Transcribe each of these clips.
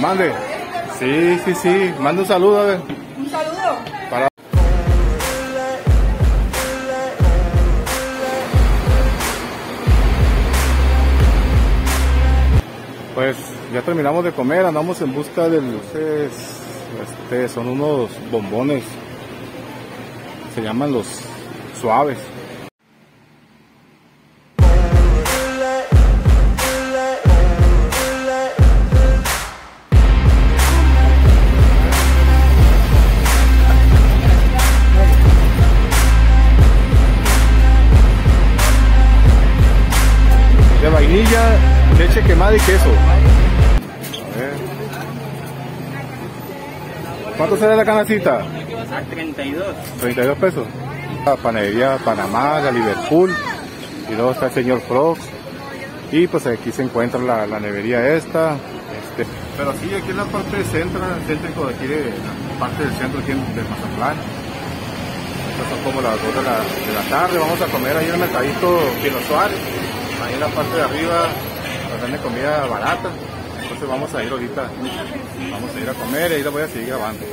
Mande. Sí, sí, sí. Mande un saludo, a ver. Un saludo. Para... Pues ya terminamos de comer, andamos en busca de luces. Son unos bombones. Se llaman los suaves. De vainilla, leche quemada y queso. A ver. ¿Cuánto sale la canacita? A 32. 32 pesos. La panadería Panamá, la Liverpool. Y luego está el señor Frogs. Y pues aquí se encuentra la nevería esta. Pero sí, aquí en la parte céntrico de aquí, de la parte del centro aquí de Mazatlán. Estas son como las 2 de la tarde. Vamos a comer ahí en el mercadito Pino Suárez. Ahí en la parte de arriba nos dan de comida barata. Entonces vamos a ir ahorita, vamos a ir a comer y ahí la voy a seguir grabando.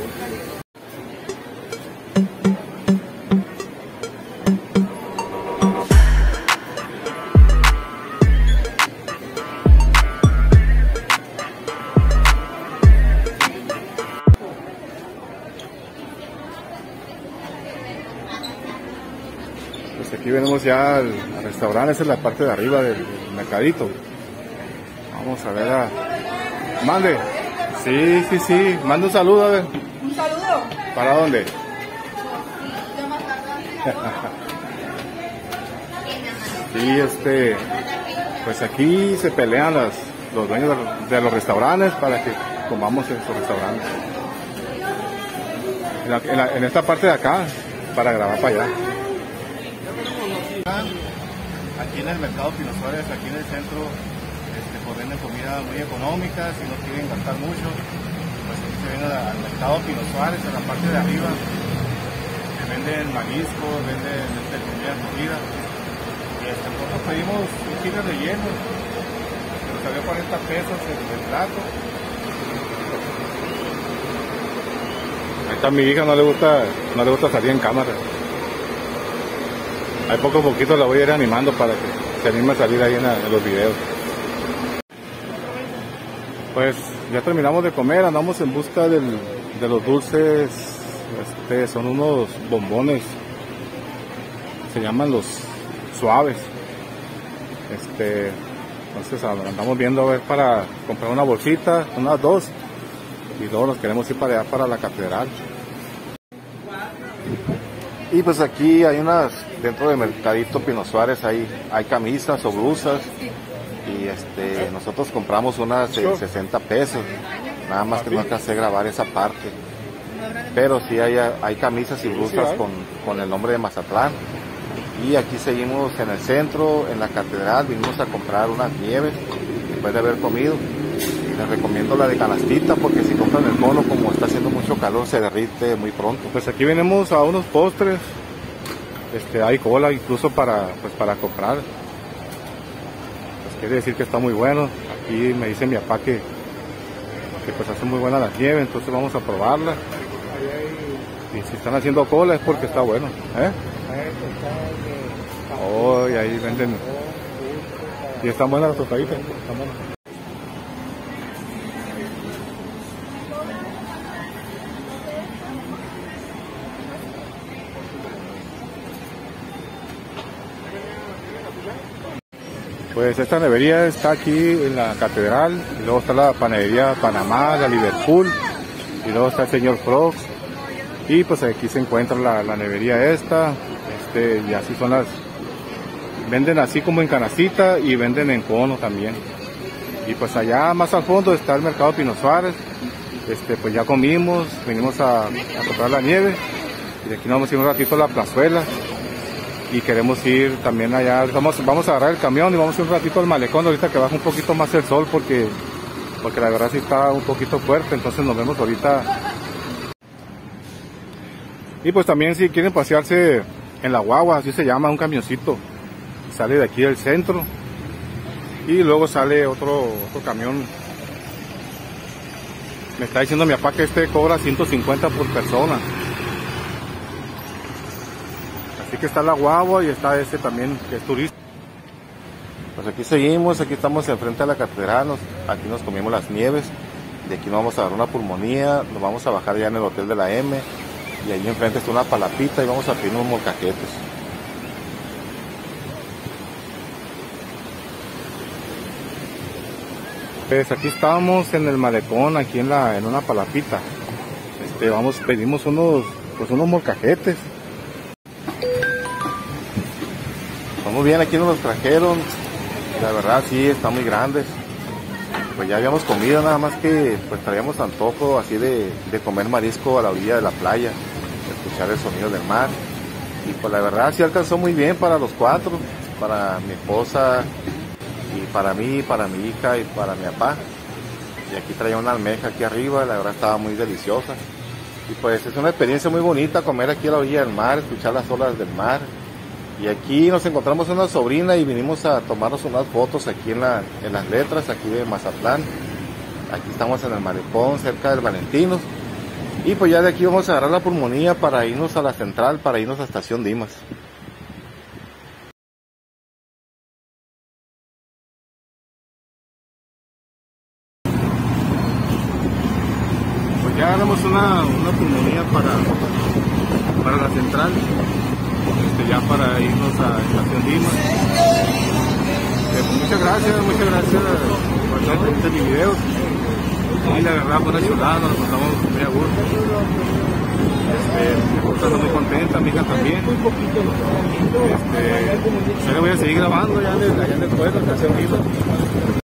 Pues aquí venimos ya al restaurante, esa es la parte de arriba del mercadito. Vamos a ver a... Mande. Sí, sí, sí. Mande un saludo, a ver. Un saludo. ¿Para dónde? Sí, pues aquí se pelean los dueños de los restaurantes para que comamos en sus restaurantes. En esta parte de acá, para grabar para allá. Aquí en el mercado Pino Suárez, aquí en el centro, pues venden comida muy económica. Si no quieren gastar mucho, pues aquí se viene al mercado Pino Suárez, en la parte de arriba. Se venden mariscos, venden comida molida. Y nosotros pedimos un chile relleno, que nos salió 40 pesos el plato. Ahí está mi hija, no le gusta salir en cámara. Ahí poco a poquito la voy a ir animando para que se anime a salir ahí en los videos. Pues ya terminamos de comer, andamos en busca de los dulces. Son unos bombones, se llaman los suaves. Entonces andamos viendo a ver para comprar una bolsita, unas 2, y luego nos queremos ir para allá, para la catedral. Y pues aquí hay dentro del mercadito Pino Suárez hay camisas o blusas. Y nosotros compramos unas de 60 pesos, nada más que no alcancé a grabar esa parte. Pero sí hay camisas y blusas con el nombre de Mazatlán. Y aquí seguimos en el centro, en la catedral, vinimos a comprar unas nieves después de haber comido. Les recomiendo la de canastita porque si compran el cono, como está haciendo mucho calor, se derrite muy pronto. Pues aquí venimos a unos postres, hay cola incluso para comprar. Pues quiere decir que está muy bueno. Aquí me dice mi papá que pues hace muy buena la nieve, entonces vamos a probarla. Y si están haciendo cola es porque está bueno, Oh, y ahí venden. Y están buenas las tostaditas, están buenas. Pues esta nevería está aquí en la catedral, y luego está la panadería Panamá, la Liverpool, y luego está el señor Frogs. Y pues aquí se encuentra la nevería esta, y así son venden así como en canastita y venden en cono también. Y pues allá más al fondo está el mercado Pino Suárez. Pues ya comimos, venimos a comprar la nieve, y de aquí nos vamos a ir un ratito a la plazuela. Y queremos ir también allá, vamos a agarrar el camión y vamos a ir un ratito al malecón ahorita que baja un poquito más el sol porque la verdad sí está un poquito fuerte, entonces nos vemos ahorita. Y pues también si quieren pasearse en la guagua, así se llama, un camioncito, sale de aquí del centro y luego sale otro camión Me está diciendo mi papá que este cobra 150 por persona. Así que está la guagua y está este también que es turista. Pues aquí seguimos, aquí estamos enfrente de la catedral, aquí nos comimos las nieves. De aquí nos vamos a dar una pulmonía, nos vamos a bajar ya en el hotel de la M. Y ahí enfrente está una palapita y vamos a pedir unos molcajetes. Pues aquí estamos en el malecón, aquí en una palapita. Pedimos unos molcajetes. Estamos bien, aquí nos los trajeron. La verdad sí, están muy grandes. Pues ya habíamos comido, nada más que pues traíamos antojo así de comer marisco a la orilla de la playa, de escuchar el sonido del mar. Y pues la verdad sí alcanzó muy bien para los 4, para mi esposa, y para mí, para mi hija y para mi papá. Y aquí traía una almeja aquí arriba, la verdad estaba muy deliciosa. Y pues es una experiencia muy bonita comer aquí a la orilla del mar, escuchar las olas del mar. Y aquí nos encontramos una sobrina y vinimos a tomarnos unas fotos aquí en las letras, aquí de Mazatlán. Aquí estamos en el malecón, cerca del Valentinos. Y pues ya de aquí vamos a agarrar la pulmonía para irnos a la central, para irnos a Estación Dimas. Ya agarramos una pulmonía para la central, ya para irnos a Estación Dimas. Muchas gracias por estar mis videos. Y la verdad, buena chulada, nos pasamos muy a gusto. Mi esposa está muy contenta, mi hija también. Yo le voy a seguir grabando allá en el pueblo, en Estación Dimas.